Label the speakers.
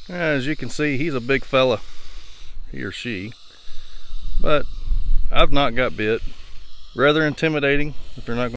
Speaker 1: As you can see, he's a big fella, he or she, but I've not got bit. Rather intimidating if they're not